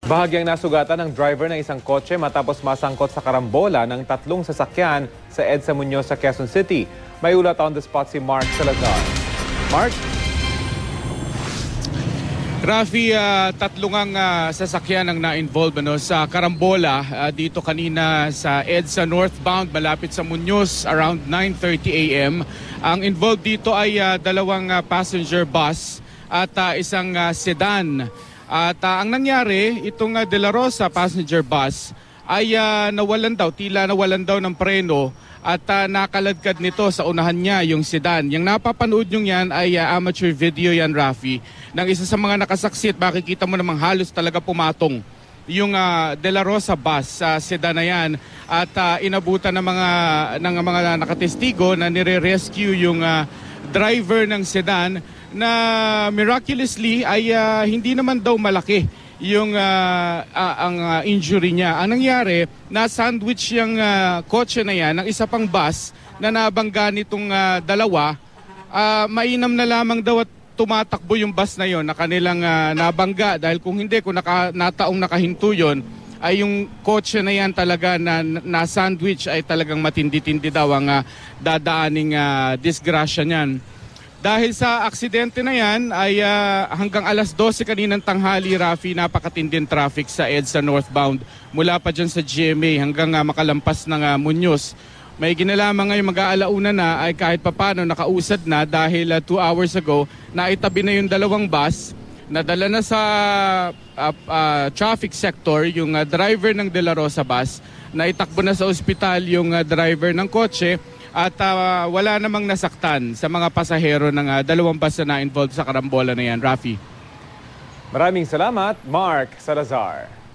Bahagyang nasugatan ng driver ng isang kotse matapos masangkot sa karambola ng tatlong sasakyan sa EDSA Muñoz sa Quezon City. May ulat on the spot si Mark Salazar. Mark? Rafi, tatlong ang sasakyan ang na-involve sa karambola dito kanina sa EDSA northbound malapit sa Muñoz around 9:30 a.m. Ang involved dito ay dalawang passenger bus at isang sedan. At ang nangyari, itong De La Rosa passenger bus ay tila nawalan daw ng preno at nakaladkad nito sa unahan niya yung sedan. Yung napapanood nyo yan ay amateur video yan, Rafi, ng isa sa mga nakasaksi at makikita mo namang halos talaga pumatong yung De La Rosa bus sa sedan na yan at inabutan ng mga nakatestigo na nire-rescue yung driver ng sedan na miraculously ay hindi naman daw malaki yung ang injury niya. Ang nangyari, na-sandwich yung kotse na yan ng isa pang bus na nabangga nitong dalawa. Mainam na lamang daw at tumatakbo yung bus na yon na kanilang nabangga dahil kung hindi, kung nataong nakahinto yun, ay yung kotse na yan talaga na sandwich ay talagang matindi-tindi daw ang dadaaning disgrasya niyan. Dahil sa aksidente na yan ay hanggang alas 12 kaninang tanghali, Rafi, napakatinding traffic sa EDSA northbound mula pa dyan sa GMA hanggang makalampas ng Muñoz. May ginalaman ngayon mag-aalauna na ay kahit papano nakausad na dahil 2 hours ago naitabi na yung dalawang bus, nadala na sa traffic sector yung driver ng De La Rosa bus, naitakbo na sa ospital yung driver ng kotse at wala namang nasaktan sa mga pasahero ng dalawang bus na involved sa karambola na yan, Rafi. Maraming salamat, Mark Salazar.